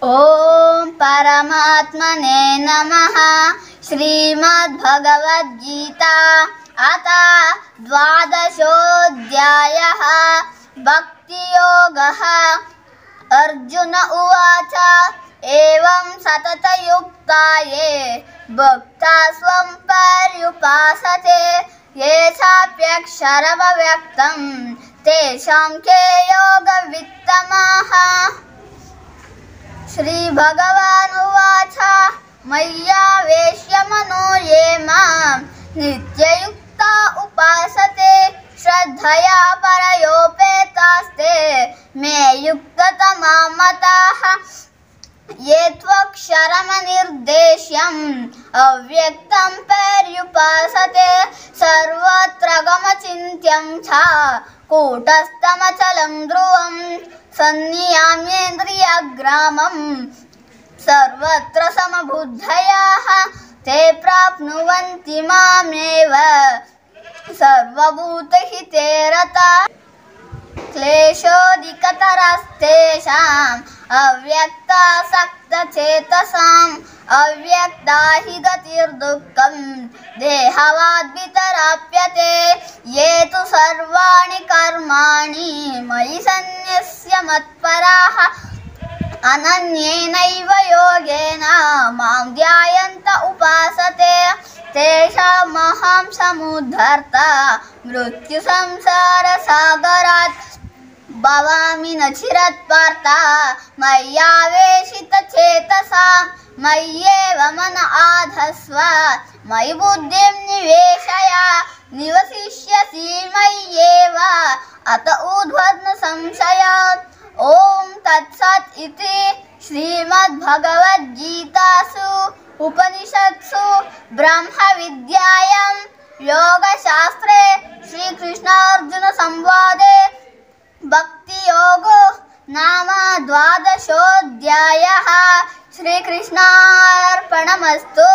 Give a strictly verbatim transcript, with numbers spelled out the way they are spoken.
ओम परमात्मने नमः। श्रीमद्भगवद्गीता अथ द्वादशोऽध्यायः भक्तियोगः। अर्जुन उवाच एवं सततयुक्ता ये भक्ता स्वं पर्युपासते ये चाप्यक्षरमव्यक्तं तेषां के योगवित्तमाः। श्री भगवानुवाच मय्यावेश्य मनो ये मां नित्ययुक्ता उपासते श्रद्धया परयोपेतास्ते मे युक्ततमा मताः। ये त्वक्षरमनिर्देश्यम् अव्यक्तं पर्युपासते सर्वत्र गमचिन्त्यं च कूटस्थमचलं ध्रुवं सन्नियाम्येन्द्रियग्रामं सर्वत्र समबुद्धयः ते प्राप्नुवन्ति मामेव सर्वभूतहिते रताः। क्लेशोऽधिकतरस्तेषाम् अव्यक्तासक्तचेतसाम् अव्यक्ता हि गतिर्दुःखं देहवाद्वितराप्यते। ये तु सर्वाणि कर्माणि मयि सन्न्यस्य मत्पराः अनन्येनैव योगेन मां ध्यायन्त उपासते तेषामहं समुद्धर्ता मृत्युसंसारसागरात् भवामि न चिरात् पार्थ मय्यावेशितचेतसां मय्येव मन आधस्व मयि बुद्धिं निवेशय निवसिष्यसि मय्येव अत ऊर्ध्वं संशयात्। ओम तत्सत् इति श्रीमद्भगवद्गीतासु उपनिषत्सु ब्रह्मविद्यायां योगशास्त्रे श्रीकृष्णार्जुन संवादे भक्तियोगो नाम द्वादशोऽध्यायः। श्रीकृष्णार्पणमस्तु।